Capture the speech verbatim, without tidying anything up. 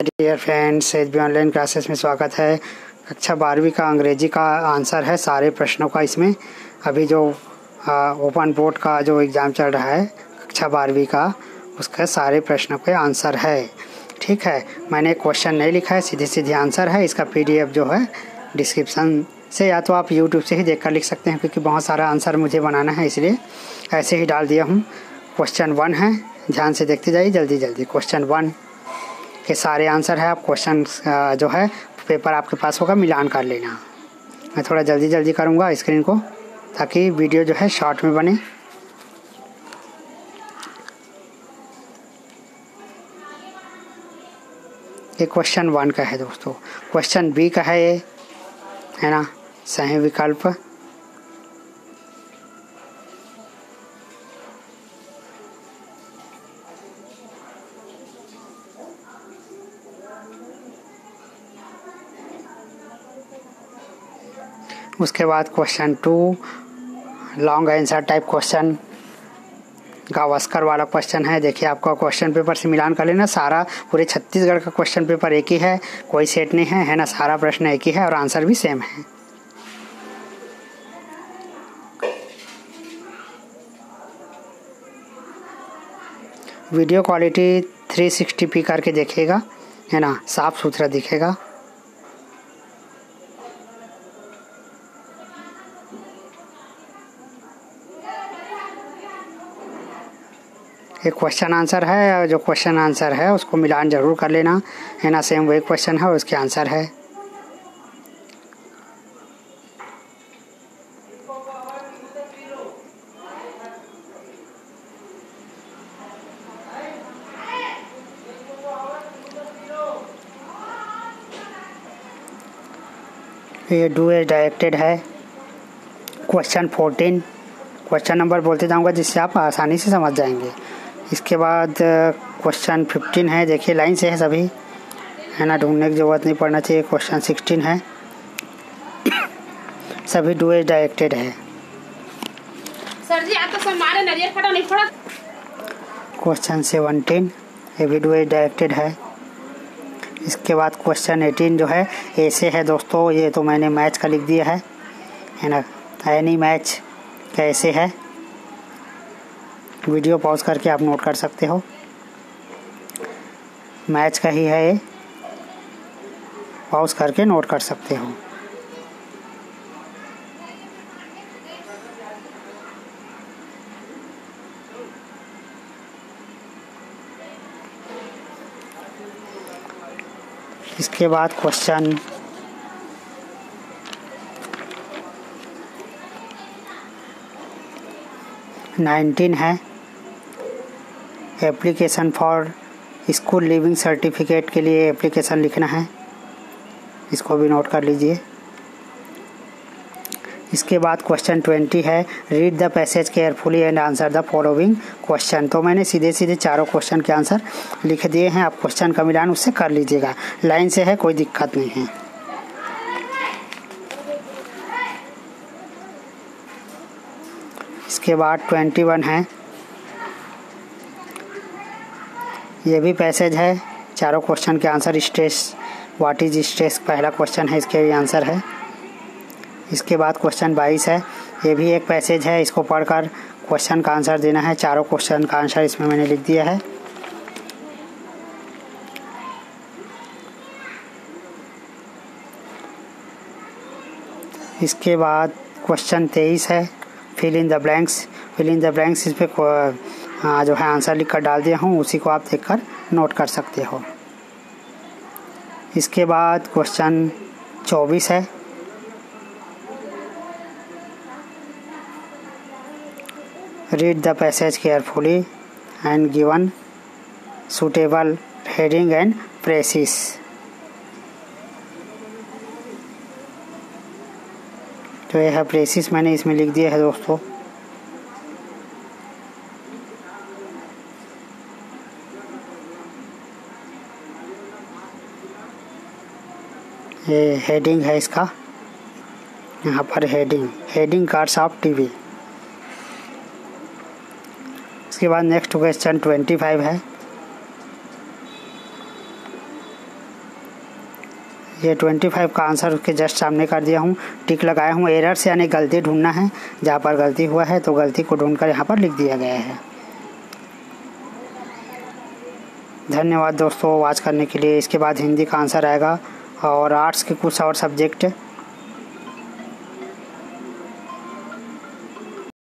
Dear friends, H B online classes में स्वागत है। कक्षा बारहवीं का अंग्रेजी का आंसर है सारे प्रश्नों का। इसमें अभी जो ओपन बोर्ड का जो एग्ज़ाम चल रहा है कक्षा बारहवीं का, उसका सारे प्रश्नों के आंसर है। ठीक है, मैंने क्वेश्चन नहीं लिखा है, सीधे सीधे आंसर है। इसका पीडीएफ जो है डिस्क्रिप्शन से या तो आप यूट्यूब से ही देख कर लिख सकते हैं, क्योंकि बहुत सारा आंसर मुझे बनाना है, इसलिए ऐसे ही डाल दिया हूँ। क्वेश्चन वन है, ध्यान से देखते जाइए जल्दी जल्दी। क्वेश्चन वन के सारे आंसर है। आप क्वेश्चन जो है पेपर आपके पास होगा, मिलान कर लेना। मैं थोड़ा जल्दी जल्दी करूँगा स्क्रीन को, ताकि वीडियो जो है शॉर्ट में बने। ये क्वेश्चन वन का है दोस्तों। क्वेश्चन बी का है, ये है ना, सही विकल्प। उसके बाद question two, long answer type question, Gavaskar वाला क्वेश्चन है। देखिए, आपका क्वेश्चन पेपर से मिलान कर लेना। सारा पूरे छत्तीसगढ़ का क्वेश्चन पेपर एक ही है, कोई सेट नहीं है, है ना। सारा प्रश्न एक ही है और आंसर भी सेम है। Video quality three sixty P करके देखिएगा, है ना, साफ सुथरा दिखेगा। एक क्वेश्चन आंसर है, और जो क्वेश्चन आंसर है उसको मिलान जरूर कर लेना, है ना। सेम वही क्वेश्चन है और उसके आंसर है। ये डू एज डायरेक्टेड है। क्वेश्चन फोर्टीन, क्वेश्चन नंबर बोलते जाऊंगा जिससे आप आसानी से समझ जाएंगे। इसके बाद क्वेश्चन फिफ्टीन है, देखिए लाइन से है सभी, है ना, ढूंढने की जरूरत नहीं पड़ना चाहिए। क्वेश्चन सिक्सटीन है, सभी डू एज डायरेक्टेड है। सर जी, आप तो हमारे नरियर फटा नहीं पड़ा। क्वेश्चन सेवनटीन, ये भी डू एज डायरेक्टेड है। इसके बाद क्वेश्चन एटीन जो है ऐसे है दोस्तों, ये तो मैंने मैच का लिख दिया है, है ना। एनी मैच कैसे है, वीडियो पॉज करके आप नोट कर सकते हो। मैच का ही है ये, पॉज करके नोट कर सकते हो। इसके बाद क्वेश्चन नाइनटीन है, application for school leaving certificate के लिए एप्लीकेशन लिखना है, इसको भी नोट कर लीजिए। इसके बाद क्वेश्चन ट्वेंटी है, read the passage carefully and answer the following question. तो मैंने सीधे सीधे चारों क्वेश्चन के आंसर लिख दिए हैं, आप क्वेश्चन का मिलान उससे कर लीजिएगा। लाइन से है, कोई दिक्कत नहीं है। इसके बाद ट्वेंटी वन है, ये भी पैसेज है, चारों क्वेश्चन के answer. Stress, what is stress पहला क्वेश्चन है, इसके भी आंसर है। इसके बाद क्वेश्चन बाईस है, ये भी एक पैसेज है, इसको पढ़कर क्वेश्चन का आंसर देना है। चारों क्वेश्चन का आंसर इसमें मैंने लिख दिया है। इसके बाद क्वेश्चन तेईस है, fill in the blanks. Fill in the blanks इस पर हाँ जो है आंसर लिख कर डाल दिया हूँ, उसी को आप देखकर नोट कर सकते हो। इसके बाद क्वेश्चन चौबीस है, read the passage carefully and given suitable heading and precis. तो यह है प्रेसिस, मैंने इसमें लिख दिया है दोस्तों। ये हेडिंग है इसका, यहाँ पर heading heading cards of TV. इसके बाद नेक्स्ट क्वेश्चन ट्वेंटी फाइव है। ये पच्चीस का आंसर उसके जस्ट सामने कर दिया हूँ, टिक लगाया हूँ। एरर्स यानी गलती ढूंढना है, जहाँ पर गलती हुआ है तो गलती को ढूंढकर यहाँ पर लिख दिया गया है। धन्यवाद दोस्तों वॉच करने के लिए। इसके बाद हिंदी का आंसर आएगा और आर्ट्स के कुछ और सब्जेक्ट